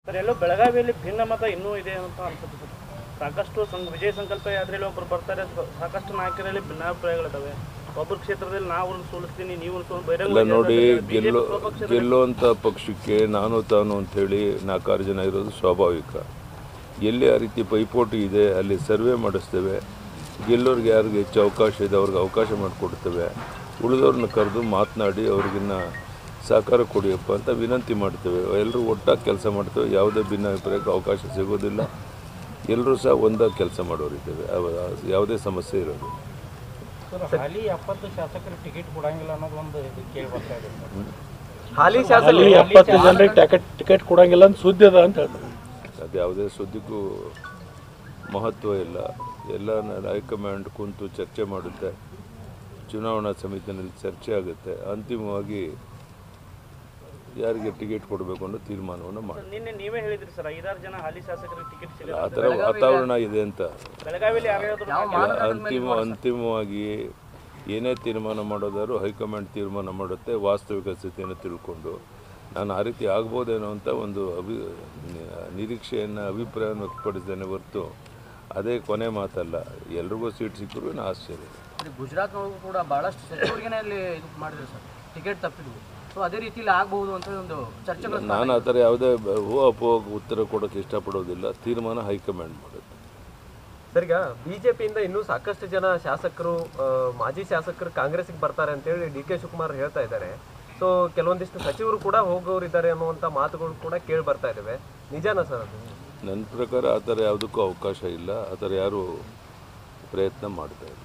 Sir ಎಲ್ಲೋ ಬೆಳಗಾವಿಯಲ್ಲಿ ಭಿನ್ನಮತ ಇನ್ನೂ ಇದೆ ಅಂತ ಅನ್ಸುತ್ತೆ ಸರ್. ಸಾಕಷ್ಟು ವಿಜಯ ಸಂಕಲ್ಪ ಯಾತ್ರೆಯಲ್ಲಿ ಒಬ್ಬರು ಬರ್ತಾರೆ, ಸಾಕಷ್ಟು ನಾಯಕರಲ್ಲಿ ಭಿನ್ನಾಭಿಪ್ರಾಯಗಳಿದ್ದಾವೆ. ಒಬ್ಬರ ಕ್ಷೇತ್ರದಲ್ಲಿ ನಾವು ಸೋಲಿಸ್ತೀನಿ, ನೀವು ಎಲ್ಲ ನೋಡಿ, ಗೆಲ್ಲುವಂಥ ಪಕ್ಷಕ್ಕೆ ನಾನು ತಾನು ಅಂಥೇಳಿ 4-6 ಜನ ಇರೋದು ಸ್ವಾಭಾವಿಕ. ಎಲ್ಲಿ ಆ ರೀತಿ ಪೈಪೋಟಿ ಇದೆ ಅಲ್ಲಿ ಸರ್ವೆ ಮಾಡಿಸ್ತೇವೆ. ಗೆಲ್ಲೋರಿಗೆ ಯಾರಿಗೆ ಹೆಚ್ಚು ಅವಕಾಶ ಇದೆ ಅವ್ರಿಗೆ ಅವಕಾಶ ಮಾಡಿಕೊಡ್ತೇವೆ. ಉಳಿದವ್ರನ್ನ ಕರೆದು ಮಾತನಾಡಿ ಅವ್ರಿಗಿನ್ನ ಸಹಕಾರ ಕೊಡಿಯಪ್ಪ ಅಂತ ವಿನಂತಿ ಮಾಡ್ತೇವೆ. ಎಲ್ಲರೂ ಒಟ್ಟಾಗಿ ಕೆಲಸ ಮಾಡ್ತೇವೆ. ಯಾವುದೇ ಭಿನ್ನಾಭಿಪ್ರಾಯಕ್ಕೆ ಅವಕಾಶ ಸಿಗೋದಿಲ್ಲ. ಎಲ್ಲರೂ ಸಹ ಒಂದಾಗಿ ಕೆಲಸ ಮಾಡೋರಿದ್ದೇವೆ. ಯಾವುದೇ ಸಮಸ್ಯೆ ಇರೋದು. ಹಾಲಿ 70 ಶಾಸಕರು ಟಿಕೆಟ್ ಕೊಡಂಗಿಲ್ಲ ಅನ್ನೋದು ಒಂದು ಕೇಳಿ ಬರ್ತಾ ಇದೆ. ಹಾಲಿ ಶಾಸಕರು 70 ಜನರಿಗೆ ಟಿಕೆಟ್ ಕೊಡಂಗಿಲ್ಲ ಅಂತ ಸುದ್ದಿ ಅದ ಅಂತ ಹೇಳ್ತಾರೆ. ಅದು ಯಾವುದೇ ಸುದ್ದಿಗೂ ಮಹತ್ವ ಇಲ್ಲ. ಎಲ್ಲ ಹೈಕಮಾಂಡ್ ಕುಂತು ಚರ್ಚೆ ಮಾಡುತ್ತೆ. ಚುನಾವಣಾ ಸಮಿತಿಯಲ್ಲಿ ಚರ್ಚೆ ಆಗುತ್ತೆ. ಅಂತಿಮವಾಗಿ ಯಾರಿಗೆ ಟಿಕೆಟ್ ಕೊಡಬೇಕು ಅನ್ನೋ ತೀರ್ಮಾನವನ್ನು ಮಾಡಿ. ನಿನ್ನೆ ನೀವೇ ಹೇಳಿದ್ರಿ ಸರ್, 5-6 ಜನ ಹಾಲಿ ಶಾಸಕರಿಗೆ ಟಿಕೆಟ್ ಸಿಗಲ್ಲ, ಆ ಥರ ವಾತಾವರಣ ಇದೆ ಅಂತ. ಬೆಳಗಾವಿಯಲ್ಲಿ ಅಂತಿಮವಾಗಿ ಏನೇ ತೀರ್ಮಾನ ಮಾಡೋದಾದ್ರು ಹೈಕಮಾಂಡ್ ತೀರ್ಮಾನ ಮಾಡುತ್ತೆ. ವಾಸ್ತವಿಕ ಸ್ಥಿತಿಯನ್ನು ತಿಳ್ಕೊಂಡು ನಾನು ಆ ರೀತಿ ಆಗ್ಬೋದೇನೋ ಅಂತ ಒಂದು ನಿರೀಕ್ಷೆಯನ್ನು ಅಭಿಪ್ರಾಯವನ್ನು ವ್ಯಕ್ತಪಡಿಸ್ತೇನೆ ಹೊರತು ಅದೇ ಕೊನೆ ಮಾತಲ್ಲ. ಎಲ್ರಿಗೂ ಸೀಟ್ ಸಿಕ್ಕರೂ ಏನು ಆಶ್ಚರ್ಯ. ಗುಜರಾತ್ನೊಳಗೂ ಕೂಡ ಭಾಳಷ್ಟು ಸಚಿವರಿಗೇನೆ ಅಲ್ಲಿ ಇದು ಮಾಡಿದ್ರು ಸರ್, ಟಿಕೆಟ್ ತಪ್ಪಿದ್ವು. ಸೊ ಅದೇ ರೀತಿಯಲ್ಲಿ ಆಗಬಹುದು ಅಂತ ಒಂದು ಚರ್ಚೆ. ನಾನು ಆ ಥರ ಯಾವುದೇ ಅಪೋಗ ಉತ್ತರ ಕೊಡೋಕ್ಕೆ ಇಷ್ಟಪಡೋದಿಲ್ಲ. ತೀರ್ಮಾನ ಹೈಕಮಾಂಡ್ ಮಾಡುತ್ತೆ. ಸರ್, ಈಗ ಬಿಜೆಪಿಯಿಂದ ಇನ್ನೂ ಸಾಕಷ್ಟು ಜನ ಶಾಸಕರು, ಮಾಜಿ ಶಾಸಕರು ಕಾಂಗ್ರೆಸ್ಗೆ ಬರ್ತಾರೆ ಅಂತೇಳಿ ಡಿ.ಕೆ. ಶಿವಕುಮಾರ್ ಹೇಳ್ತಾ ಇದ್ದಾರೆ. ಸೊ ಕೆಲವೊಂದಿಷ್ಟು ಸಚಿವರು ಕೂಡ ಹೋಗೋರಿದ್ದಾರೆ ಅನ್ನುವಂಥ ಮಾತುಗಳು ಕೂಡ ಕೇಳಿ ಬರ್ತಾ ಇದ್ದಾವೆ. ನಿಜಾನ ಸರ್ ಅದು? ನನ್ನ ಪ್ರಕಾರ ಆ ಥರ ಯಾವುದಕ್ಕೂ ಅವಕಾಶ ಇಲ್ಲ. ಆ ಥರ ಯಾರು ಪ್ರಯತ್ನ ಮಾಡ್ತಾ ಇಲ್ಲ.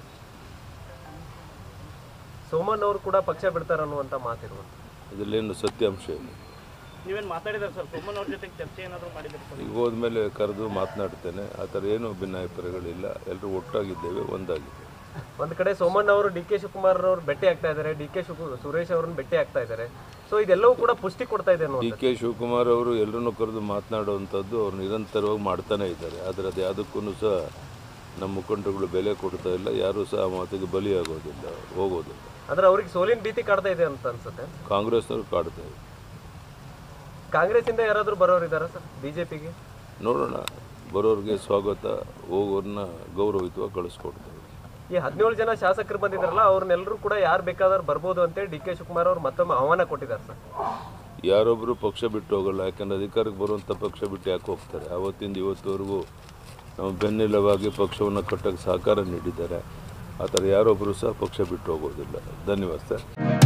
ಸೋಮಣ್ಣ ಅವರು ಕೂಡ ಪಕ್ಷ ಬಿಡ್ತಾರೆ ಅನ್ನುವಂಥ ಮಾತಿರುವಂಥ ಇದರಲ್ಲೇನು ಸತ್ಯಾಂಶ ಇಲ್ಲ. ನೀವೇನು ಮಾತಾಡಿದಾರೆ ಸರ್? ಸೋಮಣ್ಣ ಅವ್ರ ಜೊತೆಗೆ ಚರ್ಚೆ ಏನಾದರೂ ಮಾಡಿದ್ದಾರೆ ಸರ್? ಈಗ ಹೋದ್ಮೇಲೆ ಕರೆದು ಮಾತನಾಡ್ತೇನೆ. ಆ ಥರ ಏನೂ ಭಿನ್ನಾಭಿಪ್ರಾಯಗಳಿಲ್ಲ. ಎಲ್ಲರೂ ಒಟ್ಟಾಗಿದ್ದೇವೆ, ಒಂದಾಗಿದ್ದೇವೆ. ಒಂದು ಕಡೆ ಸೋಮಣ್ಣ ಅವರು ಡಿ.ಕೆ. ಶಿವಕುಮಾರ್ ಅವರು ಭೇಟಿ ಆಗ್ತಾ ಇದ್ದಾರೆ, ಸುರೇಶ್ ಅವರನ್ನು ಭೇಟಿ ಆಗ್ತಾ ಇದ್ದಾರೆ. ಸೊ ಇದೆಲ್ಲವೂ ಕೂಡ ಪುಷ್ಟಿ ಕೊಡ್ತಾ ಇದೆ. ಡಿ.ಕೆ. ಶಿವಕುಮಾರ್ ಅವರು ಎಲ್ಲರನ್ನೂ ಕರೆದು ಮಾತನಾಡುವಂಥದ್ದು ಅವ್ರು ನಿರಂತರವಾಗಿ ಮಾಡ್ತಾನೆ ಇದ್ದಾರೆ. ಆದರೆ ಅದು ಯಾವುದಕ್ಕೂ ಸಹ ನಮ್ಮ ಮುಖಂಡರುಗಳು ಬೆಲೆ ಕೊಡ್ತಾ ಇಲ್ಲ. ಯಾರೂ ಸಹ ಆ ಮಾತಿಗೆ ಬಲಿಯಾಗೋದಿಲ್ಲ, ಹೋಗೋದಿಲ್ಲ. ಆದರೆ ಅವ್ರಿಗೆ ಸೋಲಿನ ಭೀತಿ ಕಾಡ್ತಾ ಇದೆ ಅಂತ ಅನ್ಸುತ್ತೆ. ಕಾಂಗ್ರೆಸ್ನವ್ರು ಕಾಡ್ತಾ ಇದೆ. ಕಾಂಗ್ರೆಸ್ಸಿಂದ ಯಾರಾದರೂ ಬರೋರಿದ್ದಾರೆ ಸರ್ ಬಿಜೆಪಿಗೆ? ನೋಡೋಣ. ಬರೋರಿಗೆ ಸ್ವಾಗತ, ಹೋಗೋರನ್ನ ಗೌರವಿತವಾಗಿ ಕಳಿಸ್ಕೊಡ್ತೇವೆ. ಈ 17 ಜನ ಶಾಸಕರು ಬಂದಿದ್ದಾರಲ್ಲ, ಅವ್ರನ್ನೆಲ್ಲರೂ ಕೂಡ ಯಾರು ಬೇಕಾದ್ರೂ ಬರ್ಬೋದು ಅಂತೇಳಿ ಡಿ.ಕೆ. ಶಿವಕುಮಾರ್ ಅವರು ಮತ್ತೊಮ್ಮೆ ಆಹ್ವಾನ ಕೊಟ್ಟಿದ್ದಾರೆ ಸರ್. ಯಾರೊಬ್ಬರು ಪಕ್ಷ ಬಿಟ್ಟು ಹೋಗಲ್ಲ. ಯಾಕಂದರೆ ಅಧಿಕಾರಕ್ಕೆ ಬರುವಂಥ ಪಕ್ಷ ಬಿಟ್ಟು ಯಾಕೆ ಹೋಗ್ತಾರೆ? ಆವತ್ತಿಂದ ಇವತ್ತುವರೆಗೂ ನಾವು ಬೆನ್ನೆಲುಬಾಗಿ ಪಕ್ಷವನ್ನು ಕಟ್ಟಕ್ಕೆ ಸಹಕಾರ ನೀಡಿದ್ದಾರೆ. ಆ ಥರ ಯಾರೊಬ್ಬರು ಸಹ ಪಕ್ಷ ಬಿಟ್ಟು ಹೋಗೋದಿಲ್ಲ. ಧನ್ಯವಾದ ಸರ್.